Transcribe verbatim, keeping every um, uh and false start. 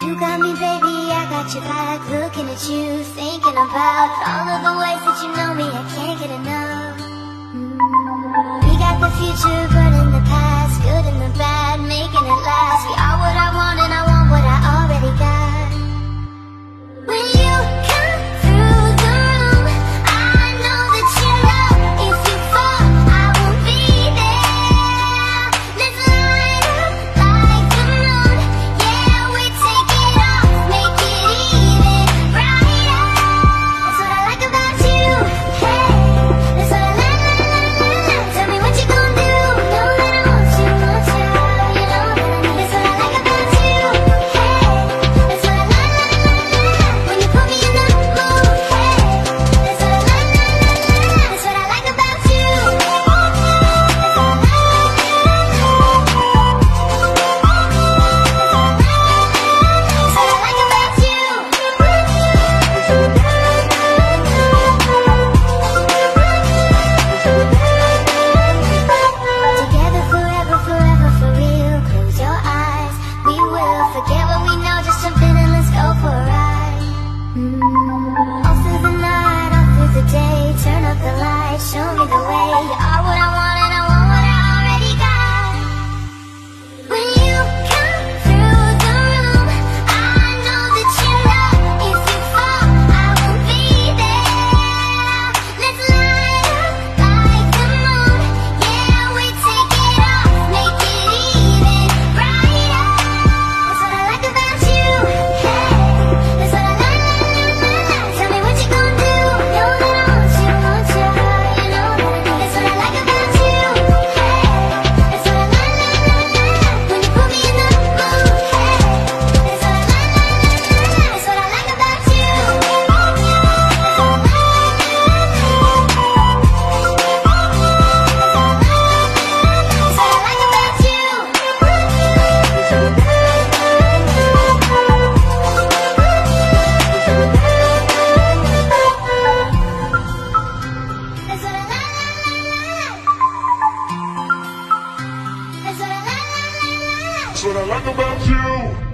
You got me, baby, I got your back. Looking at you, thinking about all of the ways that you know me. I can't get enough. Mm. We got the future, burning the past, good and the bad, making it last. We are what I want and I want what I already got. When you come through the room, I know that you know if you fall, I will be there. Let's light up like the moon. Yeah, we take it off, make it even brighter. That's what I like about you. Hey, that's what I like, like, like, like, like. Tell me what you gon' do. Know that I want you, want you. You know that I need. That's what I like about you. Hey, that's what I like, like, like, like. When you put me in the mood. Hey, that's what I like, like, like, like. That's what I like about you. That's what I like, like, like, like. Together forever, forever for real. Close your eyes, we will forget what we know. Just jump in and let's go for a ride. Mm. All through the night, all through the day. Turn up the lights, show me the way. You are what I want and I want what I already got. When you come through the room, I know that you know if you fall, I will be there. Let's light up like the moon. Yeah, we take it off, make it even brighter. That's what I like about you. Hey, that's what I like, like, like, like, like. Tell me what you gon' do. Know that I want you, want you. You know that I need. That's what I like about you. Hey, that's what I like, like, like, like. When you put me in the mood. Hey, that's what I like, like, like, like. That's what I like about you. That's what I like, like, like, like. That's what I like about you. That's what I like, like, like, like. That's what I like about you.